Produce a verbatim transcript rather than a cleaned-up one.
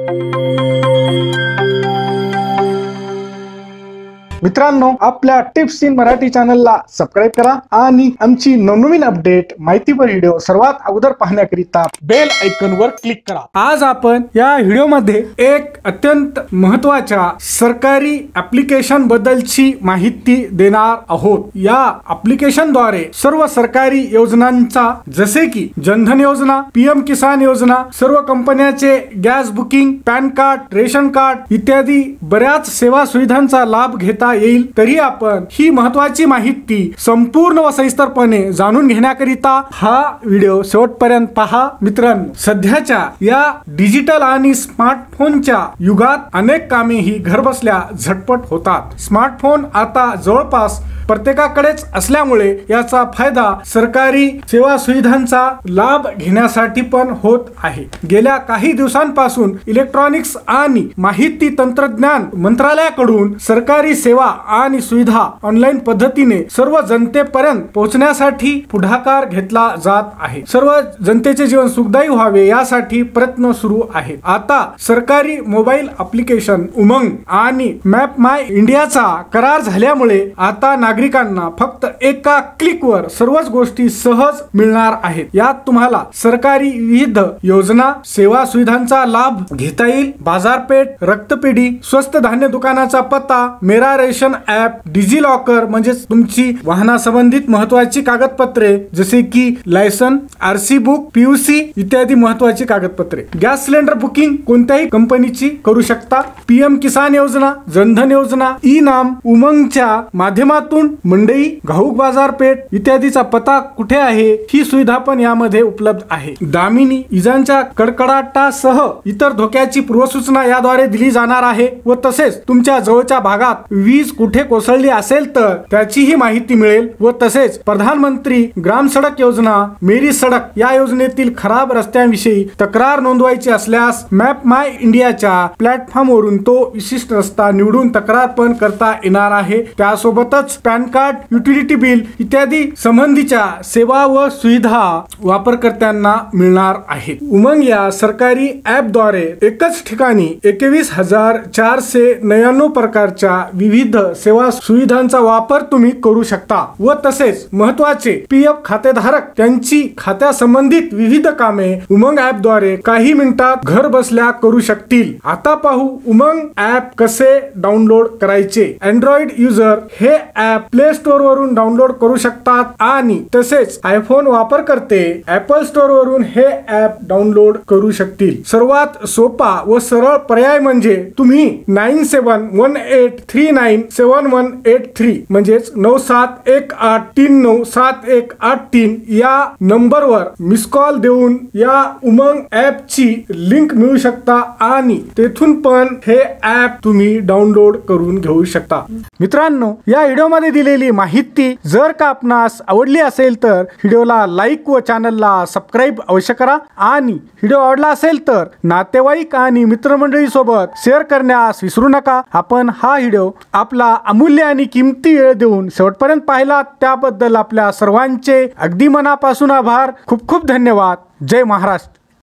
मित्रांनो, आपल्या tips in Marathi चॅनलला सबस्क्राइब करा आणि आमची नवनवीन अपडेट माहितीपर व्हिडिओ सर्वात अगोदर पाहण्याकरिता बेल आयकॉनवर क्लिक करा। आज आपण या व्हिडिओमध्ये एक अत्यंत महत्त्वाच्या सरकारी ॲप्लिकेशन बद्दलची माहिती देणार आहोत। या ॲप्लिकेशनद्वारे सर्व सरकारी योजनांचा जसे की जनधन योजना, पीएम किसान योजना, सर्व कंपन्यांचे gas booking, PAN card, ration card इत्यादी बऱ्याच सेवा सुविधांचा लाभ घेता येईल। तरी आपण ही महत्त्वाची माहिती संपूर्ण व सविस्तरपणे जाणून घेण्याकरिता हा व्हिडिओ शेवटपर्यंत पहा। मित्रांनो, सध्याच्या या डिजिटल आणि स्मार्टफोनच्या युगात अनेक कामे ही घरबसल्या झटपट होतात। स्मार्टफोन आता जवळपास प्रत्येकाकडेच असल्यामुळे याचा फायदा सरकारी सेवा सुविधांचा लाभ घेण्यासाठी पण होत आहे। गेल्या काही दिवसांपासून इलेक्ट्रॉनिक्स आणि माहिती तंत्रज्ञान मंत्रालयाकडून सरकारी सेवा आणि सुविधा ऑनलाईन पद्धतीने सर्व जनतेपर्यंत पोहोचण्यासाठी पुढाकार घेतला जात आहे। सर्व जनतेचे जीवन सुखदायी व्हावे यासाठी प्रयत्न सुरू आहेत। आता सरकारी मोबाईल ॲप्लिकेशन उमंग आणि मॅप माय इंडियाचा करार झाल्यामुळे आता नागरिकांना फक्त एका क्लिकवर सर्वच गोष्टी सहज मिळणार आहेत। यात तुम्हाला सरकारी विविध योजना, सेवा सुविधांचा लाभ घेता येईल। बाजारपेठ, रक्तपेढी, स्वस्त धान्य दुकानाचा पत्ता, मेरा रेशन ॲप, डिजी लॉकर म्हणजे तुमची वाहनासंबंधित महत्त्वाची कागदपत्रे जसे की लायसन, आरसी बुक, पीयूसी इत्यादी महत्त्वाची कागदपत्रे, गॅस सिलेंडर बुकिंग कोणत्याही कंपनीची करू शकता। पीएम किसान योजना, जनधन योजना, ई नाम, उमंगच्या माध्यमातून मंडई, घाऊक बाजारपेठ इत्यादीचा पत्ता कुठे आहे ही सुविधा पण यामध्ये उपलब्ध आहे। दामिनी इजांच्या कडकडाटासह इतर धोक्याची पूर्वसूचना याद्वारे दिली जाणार आहे व तसेच तुमच्या जवळच्या भागात वीज कुठे कोसळली असेल तर त्याचीही माहिती मिळेल व तसेच प्रधानमंत्री ग्राम सडक योजना, मेरी सडक या योजनेतील खराब रस्त्यांविषयी तक्रार नोंदवायची असल्यास मॅप माय इंडियाच्या प्लॅटफॉर्मवरून तो विशिष्ट रस्ता निवडून तक्रार पण करता येणार आहे। त्यासोबतच पॅन कार्ड, युटिलिटी बिल इत्यादी संबंधीच्या सेवा व सुविधा वापरकर्त्यांना मिळणार आहेत। उमंग या सरकारी ॲपद्वारे एकच ठिकाणी एकवीस हजार चारशे नव्याण्णव प्रकारच्या विविध सेवा सुविधांचा वापर तुम्ही करू शकता व तसेच महत्त्वाचे पीएफ खातेधारक त्यांची खात्या संबंधित विविध कामे उमंग ॲपद्वारे काही मिनिटात घर बसल्या करू शकतील। आता पाहू उमंग ॲप कसे डाउनलोड करायचे। अँड्रॉइड युजर हे ॲप प्ले स्टोर वरून डाउनलोड करू शकतात आणि तसेच आयफोन वापरकर्ते ॲपल स्टोर वरून हे ॲप डाउनलोड करू शकतील। सर्वात सोपा व सरळ पर्याय म्हणजे तुम्ही nine seven one eight three nine seven one eight three म्हणजेच नऊ सात एक आठ तीन नऊ सात एक आठ तीन या नंबरवर मिस कॉल देऊन या उमंग ॲपची लिंक मिळू शकता आणि तेथून पण हे ॲप तुम्ही डाउनलोड करून घेऊ शकता। मित्रांनो, या व्हिडिओमध्ये दिलेली माहिती जर का आपणास आवडली असेल तर व्हिडिओला लाईक व चॅनलला सबस्क्राईब अवश्य करा आणि व्हिडिओ आवडला असेल तर नातेवाईक आणि मित्रमंडळी सोबत शेअर करण्यास विसरू नका। आपण हा व्हिडिओ आपला अमूल्य आणि किमती वेळ देऊन शेवटपर्यंत पाहिला त्याबद्दल आपल्या सर्वांचे अगदी मनापासून आभार। खूप खूप धन्यवाद। जय महाराष्ट्र।